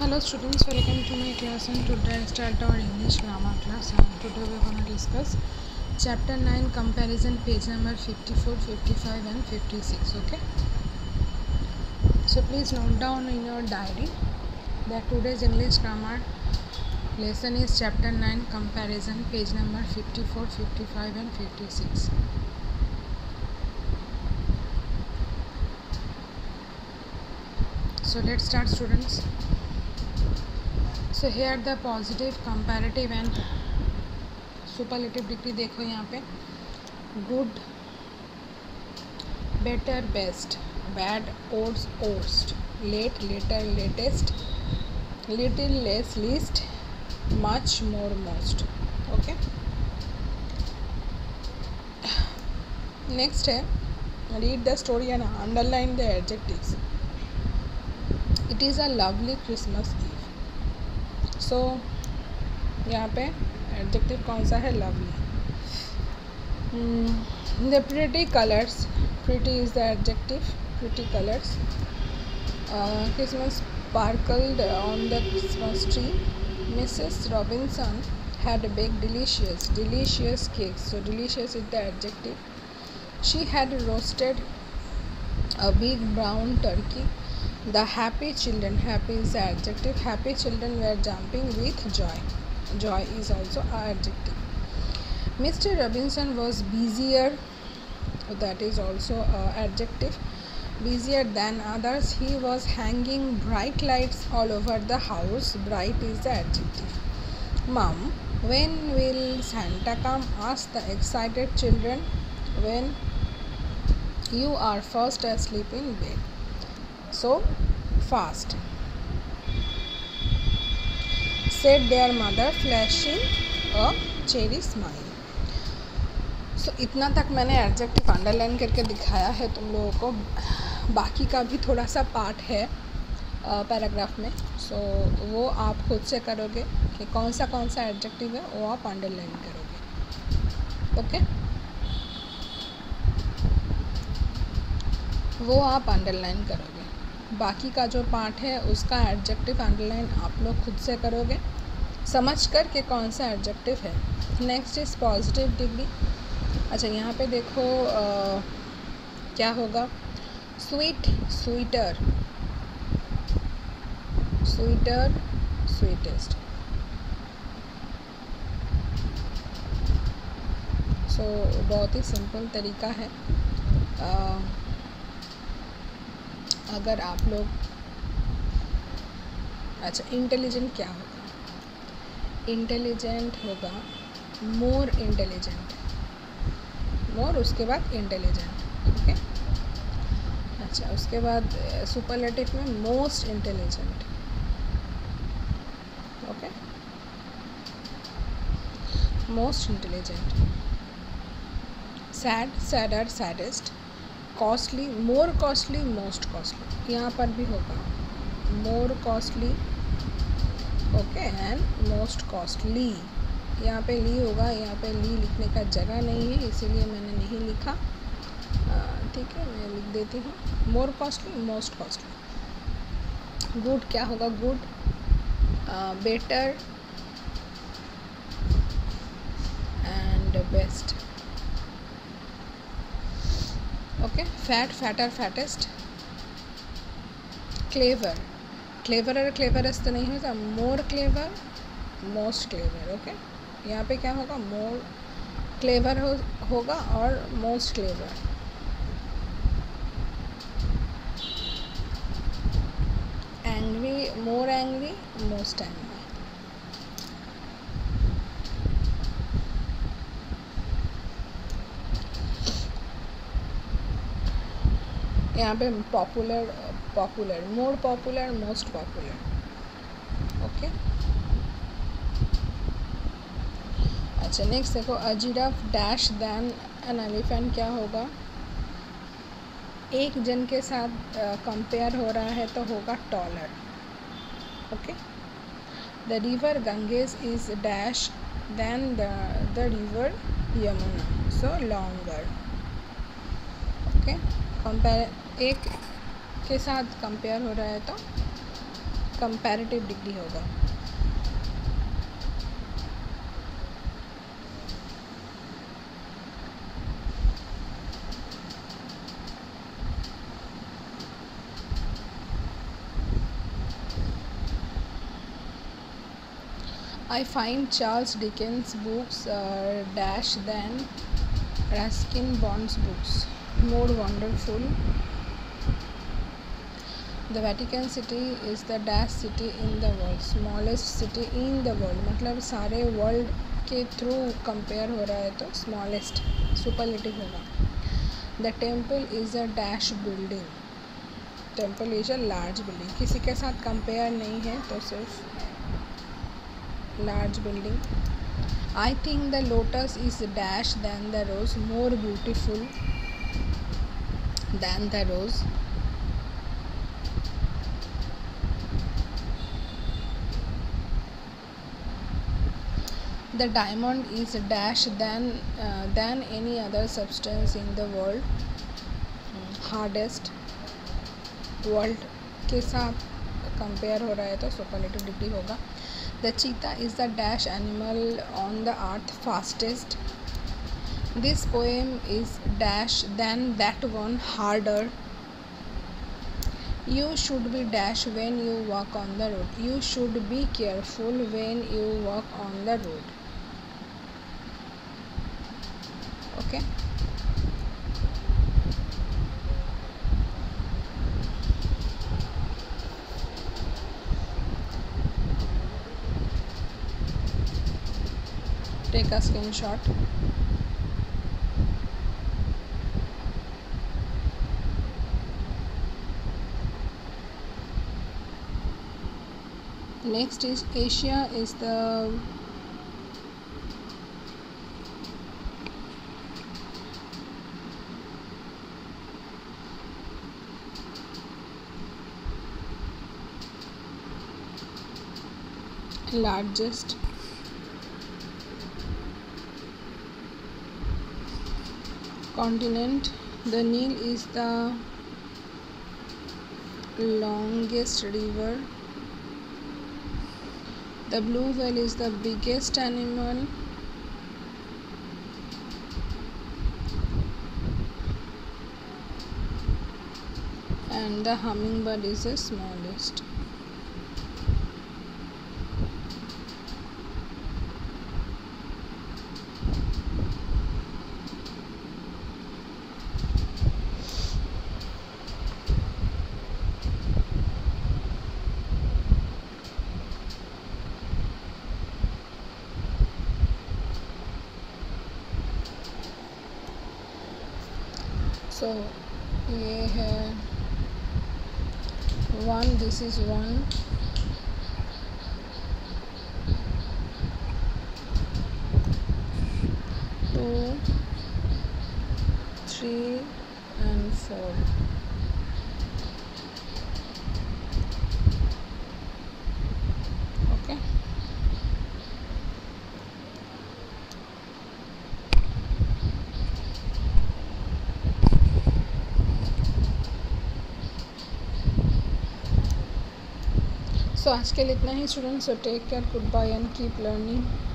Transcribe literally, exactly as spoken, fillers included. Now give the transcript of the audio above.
Hello students, welcome to my class, and today I start our English grammar class, and today we are going to discuss chapter nine comparison, page number fifty-four, fifty-five and fifty-six. Okay, so please note down in your diary that today's English grammar lesson is chapter nine comparison, page number fifty-four, fifty-five and fifty-six. So let's start students. So here the positive, comparative and superlative degree देखो यहाँ पे good, better, best, bad, worse, worst, late, later, latest, little, less, least, much, more, most. Okay. Next है read the story and underline the adjectives. It is a lovely Christmas Eve. So so, यहाँ पे adjective कौन सा है? Lovely. The pretty colours, pretty is the adjective. Pretty colours. Christmas sparkled on the Christmas tree. Missus Robinson had baked delicious, delicious cakes. So delicious is the adjective. She had roasted a big brown turkey. The happy children, happy is the adjective. Happy children were jumping with joy. Joy is also an adjective. Mister Robinson was busier, that is also an adjective. Busier than others. He was hanging bright lights all over the house. Bright is the adjective. Mom, when will Santa come? Asked the excited children when you are fast asleep in bed. So fast, said their mother, flashing a cheery smile. So इतना तक मैंने adjective underline करके दिखाया है तुम लोगों को. बाकी का भी थोड़ा सा पार्ट है पैराग्राफ में. सो so, वो आप खुद से करोगे कि कौन सा कौन सा एडजेक्टिव है, वो आप अंडरलाइन करोगे. Okay okay? वो आप अंडरलाइन करोगे. बाकी का जो पार्ट है उसका एडजेक्टिव अंडरलाइन आप लोग खुद से करोगे समझ कर के कौन सा एडजेक्टिव है. Next is positive degree. अच्छा यहाँ पे देखो आ, क्या होगा? Sweet, sweeter, sweeter, sweetest. So बहुत ही सिंपल तरीका है. आ, अगर आप लोग अच्छा इंटेलिजेंट क्या होगा? इंटेलिजेंट होगा मोर इंटेलिजेंट. मोर उसके बाद इंटेलिजेंट. ओके. अच्छा उसके बाद सुपरलेटिव में most intelligent. Okay. Most intelligent. Sad, sadder, saddest. Costly, more costly, most costly. यहाँ पर भी होगा more costly. Okay. And most costly. यहाँ पे ली होगा. यहाँ पे ली लिखने का जगह नहीं है इसीलिए मैंने नहीं लिखा. ठीक है, मैं लिख देती हूँ. More costly, most costly. Good क्या होगा? Good, better and best. Okay. Fat, fatter, fattest. Clever, clever और क्लेवरेस्ट तो नहीं होता. More clever, most clever. Okay. यहाँ पे क्या होगा? मोर क्लेवर हो, होगा और most clever. Angry, more angry, most angry. यहाँ पे popular, popular, more popular, most popular. Okay. अच्छा नेक्स्ट देखो a giraffe dash than an elephant क्या होगा? एक जन के साथ कंपेयर हो रहा है तो होगा taller. Okay. The river Ganges is dash than the the river Yamuna. So longer. Okay. Compare, एक के साथ कंपेयर हो रहा है तो कंपैरेटिव डिग्री होगा। I find Charles Dickens' books uh, dash than Ruskin Bond's books more wonderful. The Vatican City is the dash city in the world, smallest city in the world. मतलब सारे world के through compare हो रहा है तो smallest superlative होगा। The temple is a dash building, temple is a large building, किसी के साथ कंपेयर नहीं है तो सिर्फ large building. I think the lotus is dash than the rose more beautiful than the rose. The diamond is dash than uh, than any other substance in the world. Hardest world के साथ compare हो रहा है तो superlative degree होगा। The cheetah is the dash animal on the earth fastest. This poem is dash than that one harder. You should be dash when you walk on the road. You should be careful when you walk on the road. Okay. Take a screenshot. Next is Asia is the largest continent. The Nile is the longest river. The blue whale is the biggest animal. And the hummingbird is the smallest. So ये है one, this is one, two, three and four. Okay. सो आज के लिए इतना ही students, so take care, goodbye and keep learning.